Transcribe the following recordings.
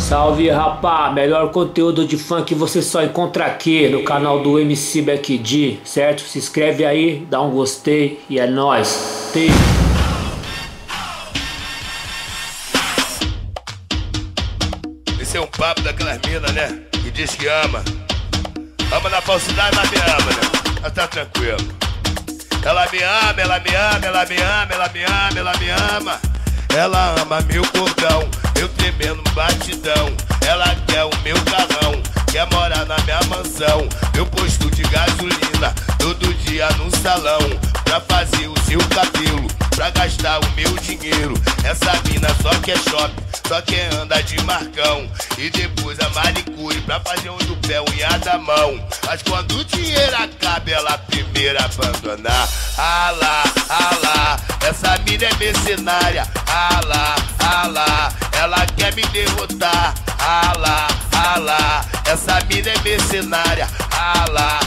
Salve, rapá, melhor conteúdo de funk você só encontra aqui no canal do MC Beck D, certo? Se inscreve aí, dá um gostei e é nóis. Esse é um papo daquelas minas, né? Que diz que ama. Ama na falsidade, mas me ama, né? Mas tá tranquilo. Ela me ama, ela me ama, ela me ama, ela me ama, ela me ama. Ela ama meu cordão, meu tremendo batidão. Ela quer o meu carrão, quer morar na minha mansão. Meu posto de gasolina, todo dia no salão. Pra fazer o seu cabelo, pra gastar o meu dinheiro. Essa mina só quer shopping, só quer andar de marcão. E depois a manicure, pra fazer um do pé, unha da mão. Mas quando o dinheiro acaba, ela primeiro abandonar. Ah lá, essa mina é mercenária. Ah lá, ela quer me derrotar. Ah lá, essa mina é mercenária. Ah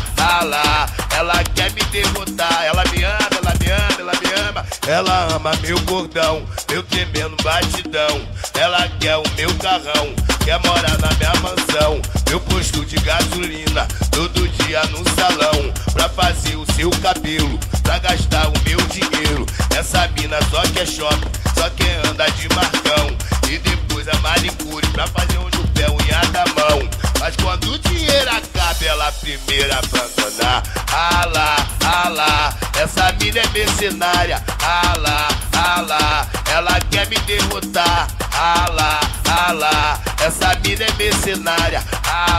lá, ela quer me derrotar. Ela me ama, ela me ama, ela me ama. Ela ama meu cordão, meu tremendo batidão. Ela quer o meu carrão, quer morar na minha mansão. Meu posto de gasolina, todo dia no salão. Pra fazer o seu cabelo, pra gastar o meu dinheiro. Essa mina só quer shopping, só quer andar de marcão. E depois a manicure, pra fazer um do pé, unha da mão. Mas quando o dinheiro acaba, ela primeiro abandonar. Ah lá, essa mina é mercenária. Ah lá, ela quer me derrotar. Ah lá, essa mina é mercenária. Ah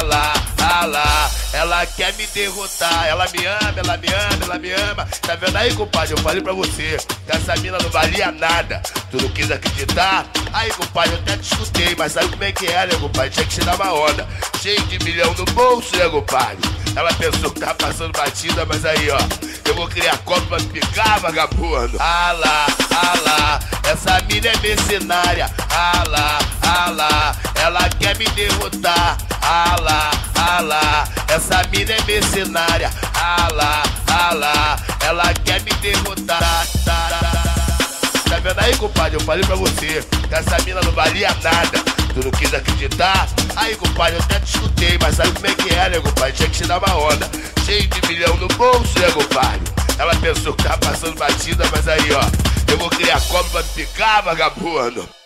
lá, ela quer me derrotar. Ela me ama, ela me ama, ela me ama. Tá vendo aí, compadre? Eu falei pra você que essa mina não valia nada. Tu não quis acreditar? Aí, compadre, eu até te escutei, mas sabe como é que é, né, compadre? Tinha que tirar uma onda. Cheio de milhão no bolso, né, compadre? Ela pensou que tava passando batida, mas aí, ó, eu vou criar copo pra picar, vagabundo. Ah lá, essa mina é mercenária. Ah lá, ela quer me derrotar. Ah lá, essa mina é mercenária. Ah lá, ela quer me derrotar. Tá vendo aí, compadre? Eu falei pra você que essa mina não valia nada. Tu não quis acreditar? Aí, compadre, eu até te escutei, mas sabe como é que é, né, compadre? Tinha que te dar uma onda. Cheio de milhão no bolso, né, compadre? Ela pensou que tava passando batida, mas aí, ó, eu vou criar copo pra picar, vagabundo.